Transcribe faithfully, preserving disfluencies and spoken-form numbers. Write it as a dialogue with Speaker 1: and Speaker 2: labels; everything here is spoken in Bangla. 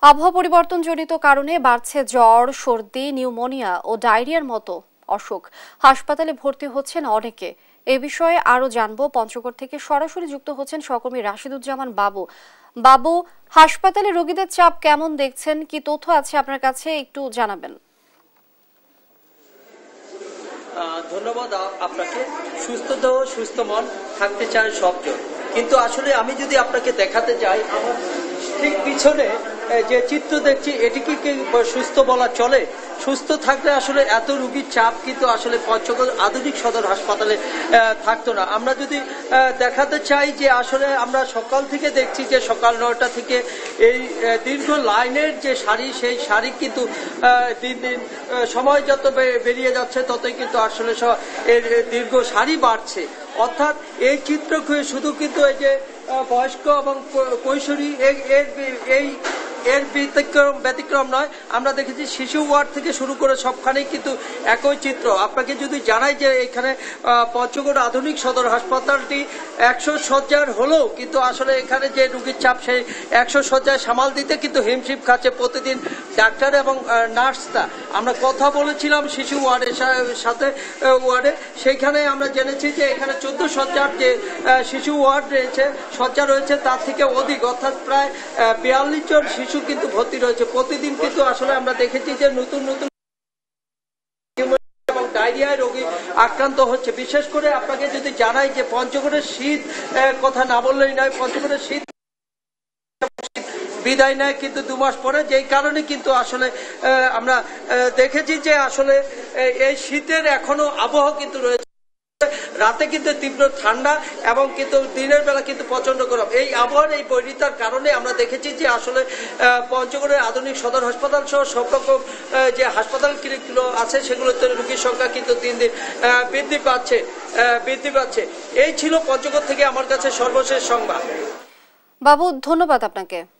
Speaker 1: আবহাওয়া পরিবর্তনজনিত কারণে বাড়ছে জ্বর, সর্দি, নিউমোনিয়া ও ডায়রিয়ার মতো অসুখ। হাসপাতালে ভর্তি হচ্ছেন অনেকে। এ বিষয়ে আরো জানবো। পঞ্চগড় থেকে সরাসরি যুক্ত হচ্ছেন সহকর্মী রাশিদুজ্জামান বাবু। বাবু, হাসপাতালে রোগীদের চাপ কেমন দেখছেন? কি তথ্য আছে আপনার কাছে, একটু জানাবেন।
Speaker 2: ধন্যবাদ আপনাকে। সুস্থ দেহ সুস্থ মন থাকতে চায় সবজন, কিন্তু আসলে আমি যদি আপনাকে দেখাতে যাই, আমার ঠিক পিছনে যে চিত্র দেখছি এটি কি সুস্থ বলা চলে? সুস্থ থাকলে আসলে এত রোগীর চাপ কিন্তু আসলে পঞ্চগড় আধুনিক সদর হাসপাতালে থাকতো না। আমরা যদি দেখাতে চাই যে আসলে আমরা সকাল থেকে দেখছি যে সকাল নয়টা থেকে এই দীর্ঘ লাইনের যে সারি, সেই সারি কিন্তু দিন দিন সময় যত বেরিয়ে যাচ্ছে ততই কিন্তু আসলে এর দীর্ঘ সারি বাড়ছে। অর্থাৎ এই চিত্র শুধু কিন্তু এই যে বয়স্ক এবং কৈশোরী এই এর ব্যতিক্রম ব্যতিক্রম নয়। আমরা দেখেছি শিশু ওয়ার্ড থেকে শুরু করে সবখানেই কিন্তু একই চিত্র। আপনাকে যদি জানাই যে এখানে পঞ্চগড় আধুনিক সদর হাসপাতালটি একশো শয্যার হলেও কিন্তু আসলে এখানে যে রোগীর চাপ, সেই একশো শয্যায় সামাল দিতে কিন্তু হিমশিম খাচ্ছে প্রতিদিন ডাক্তার এবং নার্সরা। আমরা কথা বলেছিলাম শিশু ওয়ার্ডের সাথে ওয়ার্ডে, সেইখানে আমরা জেনেছি যে এখানে চোদ্দ শয্যার যে শিশু ওয়ার্ড রয়েছে, শয্যা রয়েছে তার থেকে অধিক, অর্থাৎ প্রায় বিয়াল্লিশ জন শিশু কিন্তু ভর্তি রয়েছে। প্রতিদিন কিন্তু আসলে আমরা দেখেছি যে নতুন নতুন এবং ডায়রিয়ায় রোগী আক্রান্ত হচ্ছে। বিশেষ করে আপনাকে যদি জানাই যে পঞ্চগড়ের শীত কথা না বললেই নয়। পঞ্চগড়ের শীত বিদায় নেয় কিন্তু দু মাস পরে, যেই কারণে কিন্তু আসলে আমরা দেখেছি যে আসলে এই শীতের এখনো আবহাওয়া কিন্তু রয়েছে। রাতে কিন্তু তীব্র ঠান্ডা এবং কিন্তু দিনের বেলা কিন্তু প্রচন্ড গরম। এই আবহাওয়ার এই বৈরিতার কারণে আমরা দেখেছি যে আসলে পঞ্চগড়ের আধুনিক সদর হাসপাতাল সহ সব রকম যে হাসপাতালগুলো আছে সেগুলোতে রোগীর সংখ্যা কিন্তু দিন দিন বৃদ্ধি পাচ্ছে বৃদ্ধি পাচ্ছে এই ছিল পঞ্চগড় থেকে আমার কাছে সর্বশেষ সংবাদ।
Speaker 1: বাবু, ধন্যবাদ আপনাকে।